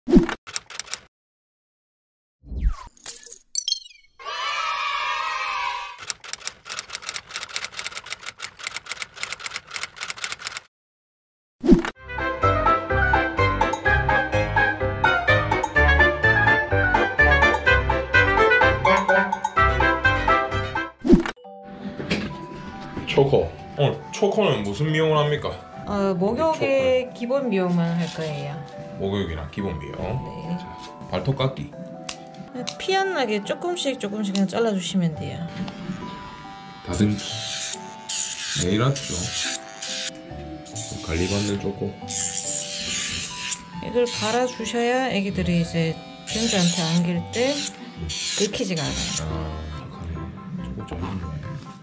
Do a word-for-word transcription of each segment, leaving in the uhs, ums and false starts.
초코. 오늘 초코는 무슨 미용을 합니까? 어, 목욕의 초코. 기본 미용만 할 거예요. 목욕이랑 기본 미용. 네. 자, 발톱 깎기. 피 안 나게 조금씩 조금씩 그냥 잘라주시면 돼요. 다듬기. 네일 아트죠. 관리받는 초코. 이걸 갈아주셔야 애기들이 이제 변주한테 안길 때 긁히지가 않아요. 아, 가네. 초코 잘 있네.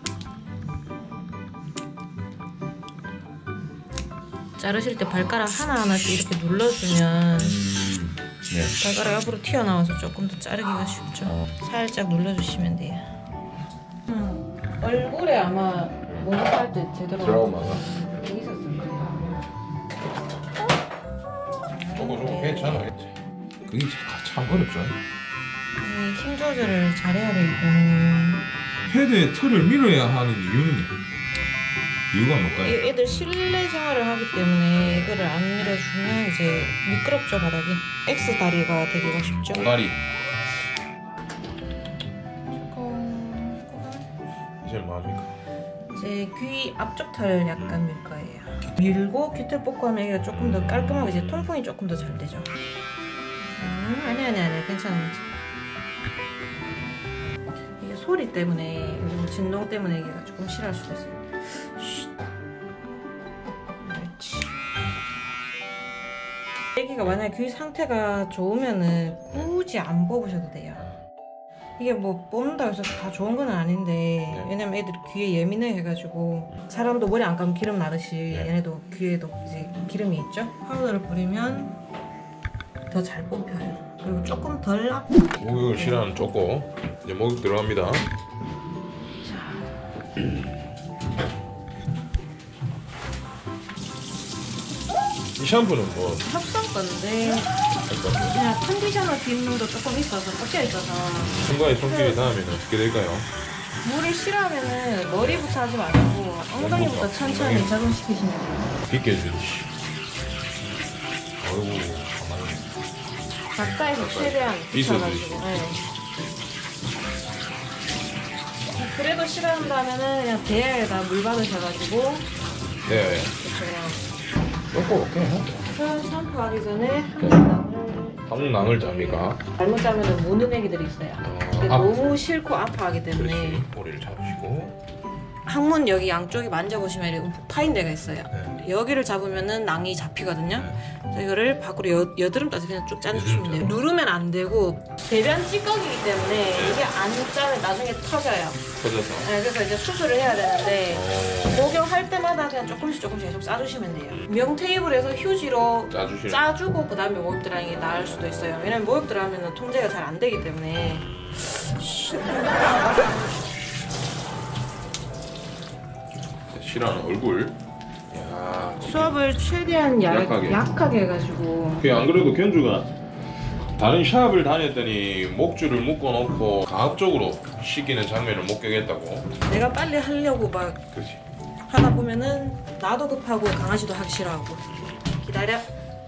자르실 때 발가락 하나하나씩 이렇게 눌러주면 음, 네. 발가락 앞으로 튀어나와서 조금 더 자르기가 쉽죠. 어. 살짝 눌러주시면 돼요. 음, 얼굴에 아마 목욕할 때 제대로 트라우마가 있었을 거예요. 초코 좀 괜찮아. 그게 참 어렵죠. 힘 조절을 잘해야 되기 때문에 헤드의 틀을 밀어야 하는 이유는 이유가 뭘까요? 애들 실내 생활을 하기 때문에 이거를 안 밀어주면 이제 미끄럽죠, 바닥이. X 다리가 되기가 쉽죠. 다리. 조금 이제 뭐합니까? 이제 귀 앞쪽 털 약간 밀 거예요. 밀고 귀털 뽑고 하면 애가 조금 더 깔끔하고 이제 통풍이 조금 더 잘 되죠. 음, 아니 아니 아니 괜찮아. 이게 소리 때문에 그리고 진동 때문에 애가 조금 싫어할 수도 있어요. 그렇지. 애기가 만약에 귀 상태가 좋으면은 굳이 안 뽑으셔도 돼요. 이게 뭐 뽑는다고 해서 다 좋은 건 아닌데 네. 왜냐면 애들이 귀에 예민해 해가지고 사람도 머리 안 감으면 기름 나듯이 네. 얘네도 귀에도 이제 기름이 있죠. 파우더를 뿌리면 더 잘 뽑혀요. 그리고 조금 덜 아파. 목욕을 싫어하는 초코. 이제 목욕 들어갑니다. 이 샴푸는 뭐? 합성 건데 그냥 컨디셔너 기능도 조금 있어서 섞여 있어서 손과의 손길이 닿으면 어떻게 될까요? 물을 싫어하면은 머리부터 하지 말고 엉덩이부터 천천히 적응시키시면 돼요. 비껴주듯이. 어이구 가만히. 가까이서 최대한 붙여가지고. 네. 그래도 싫어한다면은 그냥 대야에다 물 받으셔가지고. 네. 초코 오케이. 그 샴푸 하기 전에 한방울. 한방울 잡니까? 잘못 짜면은 무는 애기들이 있어요. 어, 너무 싫고 아파하기 때문에. 그렇지. 머리를 잡으시고. 항문 여기 양쪽이 만져보시면 움푹 파인 데가 있어요. 네. 여기를 잡으면은 낭이 잡히거든요. 네. 그래서 이거를 밖으로 여, 여드름 따서 그냥 쭉 짜주시면 돼요. 누르면 안 되고 대변 찌꺼기이기 때문에 네. 이게 안 짜면 나중에 터져요. 터져서. 네, 그래서 이제 수술을 해야 되는데 오. 목욕할 때마다 그냥 조금씩 조금씩 계속 짜주시면 돼요. 명 테이블에서 휴지로 짜주시는. 짜주고 그 다음에 목욕 들어가는 게 나을 수도 있어요. 왜냐면 목욕 들어가면 통제가 잘 안 되기 때문에. 싫어하는 얼굴. 야, 수압을 최대한 야, 약하게. 약하게 해가지고. 그게 안 그래도 견주가 다른 샵을 다녔더니 목줄을 묶어놓고 가압적으로 씻기는 장면을 목격했다고. 내가 빨리 하려고 막 그렇지. 하다 보면은 나도 급하고 강아지도 하기 싫어하고. 기다려.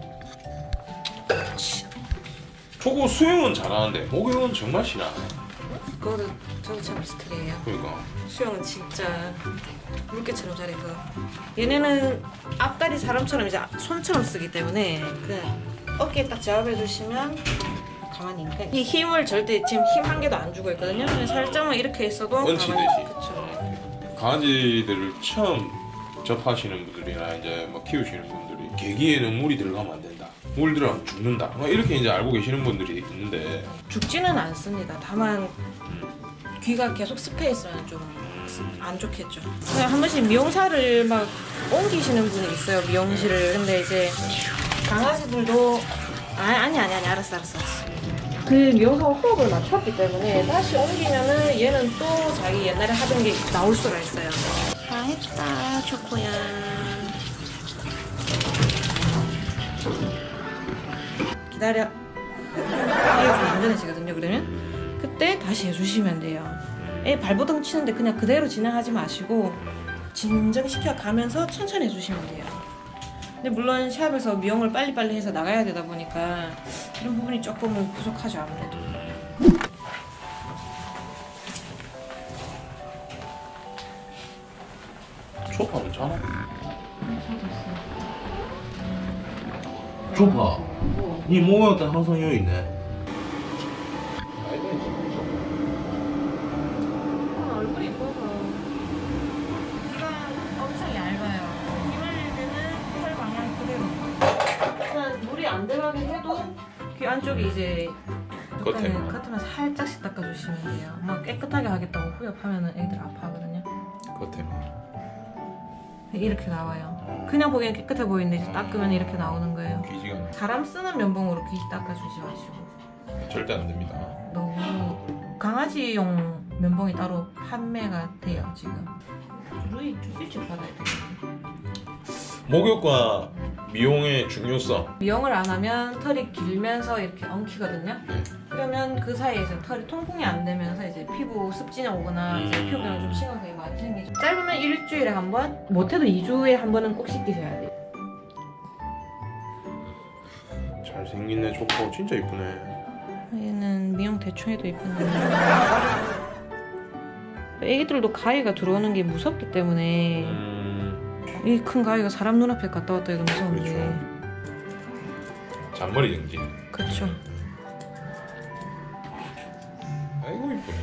초코 수영은 잘하는데 목욕은 정말 싫어하네. 그거는 저도 참 비슷해요. 그러니까. 수영은 진짜 물개처럼 잘해서. 얘네는 앞다리 사람처럼 이제 손처럼 쓰기 때문에 그냥 어깨에 딱 제압해 주시면 가만히 있는. 이 힘을 절대 지금 힘 한 개도 안 주고 있거든요. 그냥 살짝만 이렇게 있어도 얹히듯이. 그쵸. 강아지들을 처음 접하시는 분들이나 이제 뭐 키우시는 분들이 개기에는 물이 들어가면 안 된다. 물 들어가면 죽는다. 뭐 이렇게 이제 알고 계시는 분들이 있는데 죽지는 않습니다. 다만 귀가 계속 습해 있으면 좀 안 좋겠죠. 그냥 한 번씩 미용사를 막 옮기시는 분이 있어요. 미용실을. 근데 이제 강아지들도 아니 아니 아니 아니 알았어 알았어 알았어. 그 미용사가 호흡을 맞췄기 때문에 다시 옮기면은 얘는 또 자기 옛날에 하던 게 나올 수가 있어요. 다 했다 초코야. 기다려. 이렇게 안전해지거든요. 그러면 그때 다시 해주시면 돼요. 애 발버둥 치는데 그냥 그대로 진행하지 마시고 진정시켜 가면서 천천히 해주시면 돼요. 근데 물론 샵에서 미용을 빨리빨리 해서 나가야 되다 보니까 이런 부분이 조금은 부족하죠 아무래도. 초파 괜찮아? 좁아. 니 몸에 항상 여유 있네. 얼굴이 이뻐서 귀가 엄청 얇아요. 귀 말릴 때는 털 방향 그대로 일단 물이 안 들어가게 해도 귀 안쪽에 이제 겉에만. 겉에만 살짝씩 닦아주시면 돼요. 막 깨끗하게 하겠다고 후엽하면 애들 아파하거든요. 겉에만. 이렇게 나와요. 그냥 보기엔 깨끗해 보이는데 이제 닦으면 이렇게 나오는 거예요. 귀지가 나. 사람 쓰는 면봉으로 귀 닦아주지 마시고. 절대 안 됩니다. 너무 강아지용 면봉이 따로 판매가 돼요 지금. 루이 좀 일찍 받아야 돼요. 목욕과 미용의 중요성. 미용을 안 하면 털이 길면서 이렇게 엉키거든요. 네. 그러면 그 사이에서 털이 통풍이 안 되면서 이제 피부 습진이 오거나 이제 음. 피부병 좀 심각하게 많이 생기죠. 짧으면 일주일에 한 번, 못해도 이 주에 한 번은 꼭 씻기셔야 돼요. 잘생긴 애 초코 진짜 이쁘네. 얘는 미용 대충 해도 이쁜데 애기들도 가위가 들어오는 게 무섭기 때문에 음. 이 큰 가위가 사람 눈앞에 갔다 왔다 해도 무서운데. 그렇죠. 잔머리 정지. 그쵸. 아이고 이쁘네.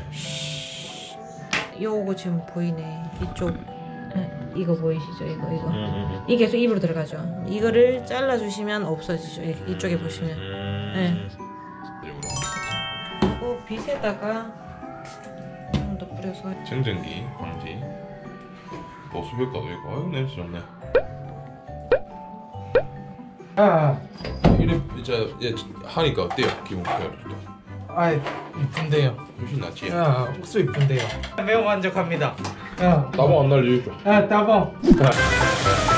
요거 지금 보이네. 이쪽 네, 이거 보이시죠? 이거 이거 음, 음, 음. 이게 계속 입으로 들어가죠. 이거를 잘라주시면 없어지죠. 이- 이쪽에 보시면. 음. 네. 그리고 빗에다가 좀 더 뿌려서 정전기 방지. 보수 효과도 있고. 아유 냄새 좋네. 아, 이래 이제 이제 하니까 어때요? 기분 표현도 아, 이쁜데요. 훨씬 낫지. 아, 옥수 이쁜데요. 매우 만족합니다. 아, 따봉 안 날려줘. 아, 따봉. 자.